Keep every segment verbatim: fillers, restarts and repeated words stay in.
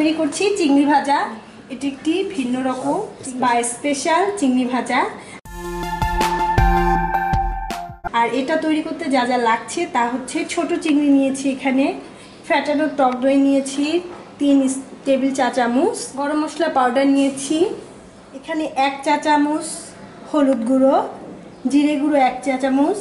তৈরি করছি চিংড়ি ভাজা। এটি একটি ভিন্ন রকম বা স্পেশাল চিংড়ি ভাজা। আর এটা তৈরি করতে যা যা লাগছে তা হচ্ছে ছোট চিংড়ি নিয়েছি, এখানে ফ্যাটানো টক দই নিয়েছি তিন টেবিল চা চামচ, গরম মশলা পাউডার নিয়েছি এখানে এক চা চামচ, হলুদ গুঁড়ো, জিরে গুঁড়ো এক চা চামচ,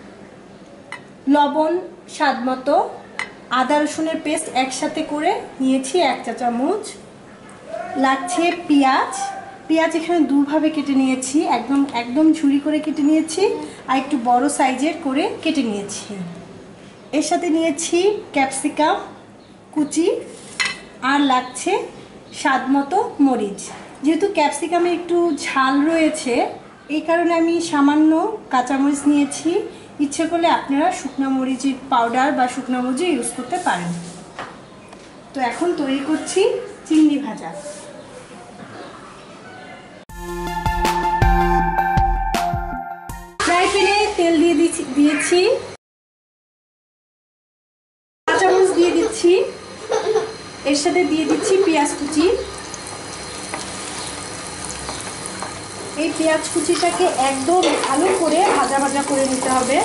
লবণ স্বাদ মতো, আদা রসুনের পেস্ট একসাথে করে নিয়েছি এক চা চামচ। লাগছে পেঁয়াজ, পেঁয়াজ এখানে দুভাবে কেটে নিয়েছি, একদম একদম ঝুরি করে কেটে নিয়েছি আর একটু বড় সাইজের করে কেটে নিয়েছি। এর সাথে নিয়েছি ক্যাপসিকাম কুচি, আর লাগছে স্বাদ মতো মরিচ। যেহেতু ক্যাপসিকামে একটু ঝাল রয়েছে এই কারণে আমি সামান্য কাঁচামরিচ নিয়েছি, ইচ্ছে করলে আপনারা শুকনো মরিচের পাউডার বা শুকনো মরিচ ইউজ করতে পারেন। তো এখন তৈরি করছি চিংড়ি ভাজা। ফ্রাই প্যানে তেল দিয়ে দিয়েছি, কাঁচামরিচ দিয়ে দিচ্ছি, এর সাথে দিয়ে দিচ্ছি পেঁয়াজ কুচি। এই পেঁয়াজ কুচিটাকে একদম ভালো করে ভাজা ভাজা করে নিতে হবে।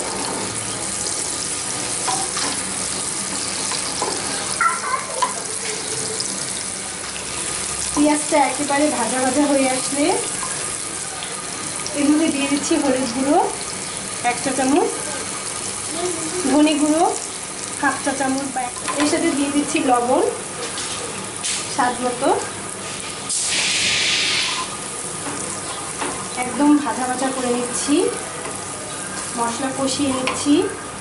পেঁয়াজটা একেবারে ভাজা ভাজা হয়ে আসলে এর মধ্যে দিয়ে দিচ্ছি হলুদ গুঁড়ো এক চা চামচ, ধনে গুঁড়ো হাফ চা চামচ, এর সাথে দিয়ে দিচ্ছি লবণ স্বাদ মতো। একদম ভাজা ভাজা করে নিচ্ছি, মশলা কষিয়ে নিচ্ছি।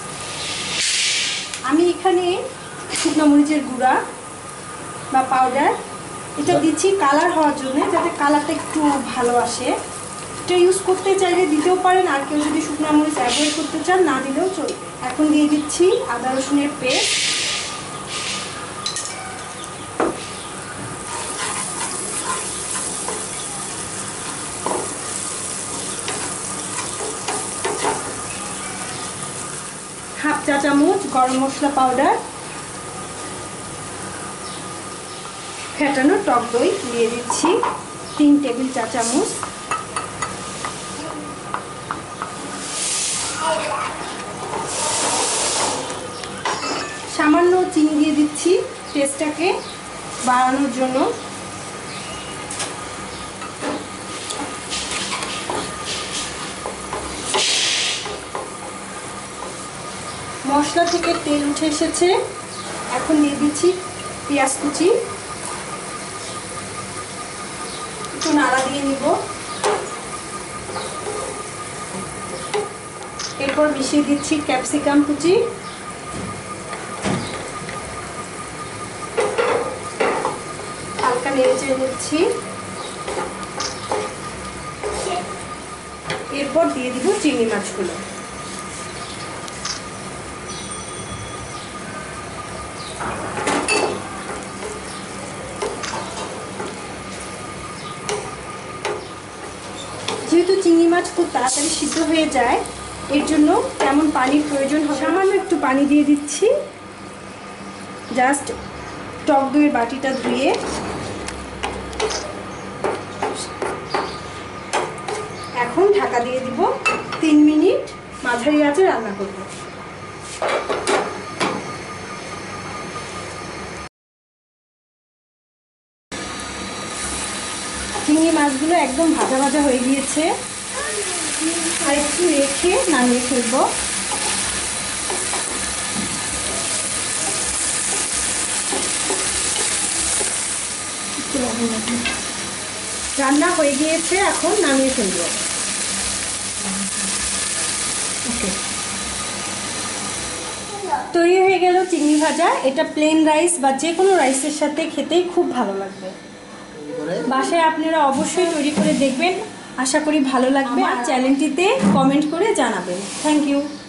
আমি এখানে শুকনো মরিচের গুঁড়া বা পাউডার এটা দিচ্ছি কালার হওয়ার জন্য, যাতে কালারটা একটু ভালো আসে। এটা ইউজ করতে চাইলে দিতেও পারেন, আর কেউ যদি শুকনো মরিচ অ্যাভয়েড করতে চান না দিলেও চলবে। এখন দিয়ে দিচ্ছি আদা রসুনের পেস্ট, হাফ চা চামচ গরম মশলা পাউডার, ফ্যাটানো টক দই দিয়ে দিচ্ছি তিন টেবিল চা চামচ, সামান্য চিনি দিয়ে দিচ্ছি টেস্টটাকে বাড়ানোর জন্য। মশলা থেকে তেল উঠে এসেছে, এখন দিয়ে দিচ্ছি পেঁয়াজ কুচি, একটু নাড়া দিয়ে নিব। এরপর মিশিয়ে দিচ্ছি ক্যাপসিকাম কুচি, হালকা নেড়ে চেড়ে নিচ্ছি। এরপর দিয়ে দিব চিংড়ি মাছগুলো। যেহেতু চিংড়ি মাছ খুব তাড়াতাড়ি সিদ্ধ হয়ে যায় এর জন্য তেমন পানির প্রয়োজন হবে, সামান্য একটু পানি দিয়ে দিচ্ছি। জাস্ট টক দইয়ের বাটিটা ধুয়ে এখন ঢাকা দিয়ে দিব, তিন মিনিট মাঝারি আঁচে রান্না করব। চিংড়ি মাছগুলো একদম ভাজা ভাজা হয়ে গিয়েছে, আর একটু রেখে নামিয়ে ফেলবো। রান্না হয়ে গিয়েছে, এখন নামিয়ে ফেলবো। ওকে, তৈরি হয়ে গেল চিংড়ি ভাজা। এটা প্লেন রাইস বা যে কোনো রাইসের সাথে খেতেই খুব ভালো লাগবে। বাসায় আপনারা অবশ্যই তৈরি করে দেখবেন, আশা করি ভালো লাগবে। আর চ্যানেলটিতে কমেন্ট করে জানাবেন। Thank you.